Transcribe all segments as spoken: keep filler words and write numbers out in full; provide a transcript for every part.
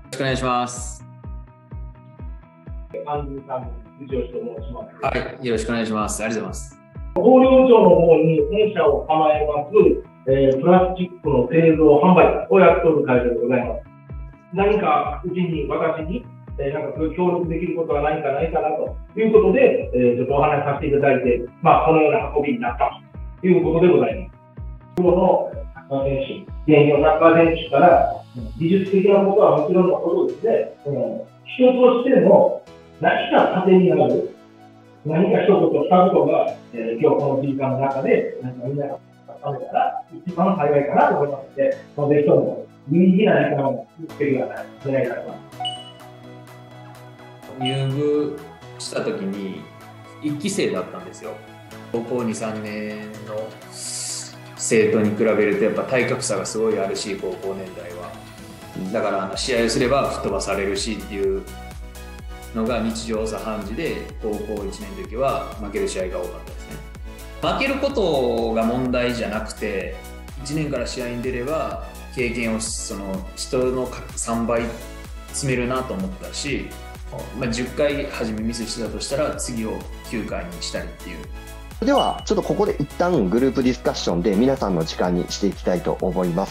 ろしくお願いします。 アンドゥさん、藤吉と申します。 はい、よろしくお願いします。ありがとうございます。 広陵町の方に本社を構えます、えー、プラスチックの製造販売をやっておる会社でございます。何かうちに、私に、えー、なんか協力できることは何かないかなということで、えー、ちょっとお話しさせていただいて、まあ、このような運びになったということでございます。プロのサッカー選手、現役のサッカー選手から技術的なことはもちろんのことですね、うん、人としての何か糧になる、何か一言したことが、えー、今日この時間の中で、なんかみんなが食べたら、一番幸いかなと思いますので、そのぜひとも有意義な時間を作ってください。お願いいたします。 入部した時にいっき生だったんですよ。高校に、さんねんの生徒に比べるとやっぱ体格差がすごいあるし、高校年代は。だからあの試合をすれば吹っ飛ばされるしっていうのが日常茶飯事で、高校いちねんの時は負ける試合が多かったですね。負けることが問題じゃなくて、いちねんから試合に出れば経験をその人のさんばい積めるなと思ったし、まあ、じゅっかい初めミスしてたとしたら次をきゅうかいにしたりっていう。 ではちょっとここで一旦グループディスカッションで皆さんの時間にしていきたいと思います。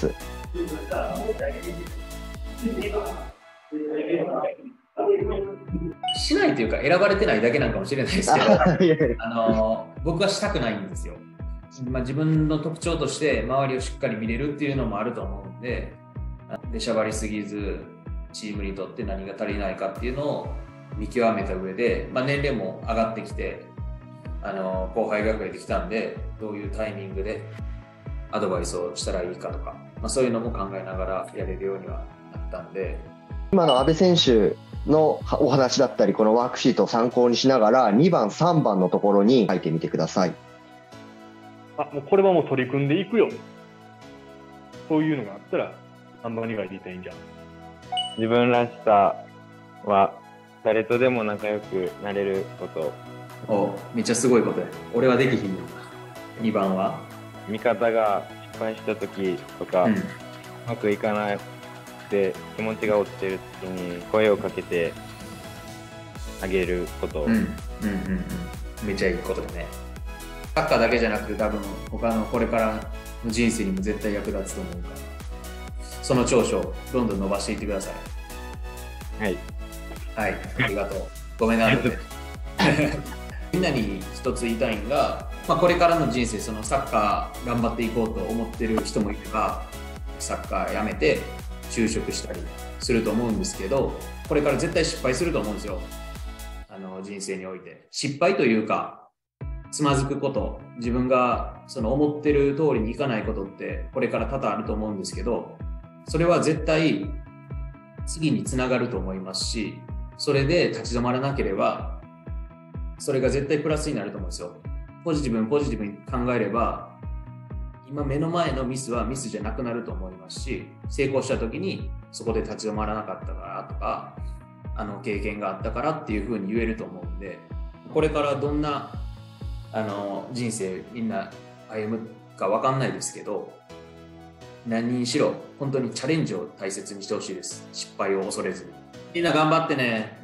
しないというか選ばれてないだけなのかもしれないですけどあの僕はしたくないんですよ。まあ、自分の特徴として周りをしっかり見れるっていうのもあると思うんで、出しゃばりすぎずチームにとって何が足りないかっていうのを見極めた上で、まあ、年齢も上がってきてあの後輩が増えてきたんで、どういうタイミングでアドバイスをしたらいいかとか、まあ、そういうのも考えながらやれるようにはなったんで、 今の阿部選手のお話だったりこのワークシートを参考にしながらにばんさんばんのところに書いてみてください。 あ、もうこれはもう取り組んでいくよ、そういうのがあったらさんばんに書いていったらいいんじゃん。 自分らしさは誰とでも仲良くなれること。 お、めっちゃすごいことや。俺はできひんよ。にばんは味方が失敗した時とか、うん、うまくいかなくて気持ちが落ちてる時に声をかけてあげること。 うんうんうんうん、めっちゃいいことだね。サッカーだけじゃなくて多分他のこれからの人生にも絶対役立つと思うから、その長所をどんどん伸ばしていってください。 はいはい、ありがとう。ごめんな。みんなに一つ言いたいのが、まあ、これからの人生、そのサッカー頑張っていこうと思ってる人もいれば、サッカーやめて就職したりすると思うんですけど、これから絶対失敗すると思うんですよ。あの人生において失敗というか、つまずくこと、自分がその思ってる通りにいかないことってこれから多々あると思うんですけど、それは絶対次につながると思いますし、それで立ち止まらなければそれが絶対プラスになると思うんですよ。ポジティブにポジティブに考えれば、今目の前のミスはミスじゃなくなると思いますし、成功した時にそこで立ち止まらなかったからとか、あの経験があったからっていうふうに言えると思うんで、これからどんなあの人生みんな歩むか分かんないですけど、何にしろ本当にチャレンジを大切にしてほしいです。失敗を恐れずに。みんな頑張ってね。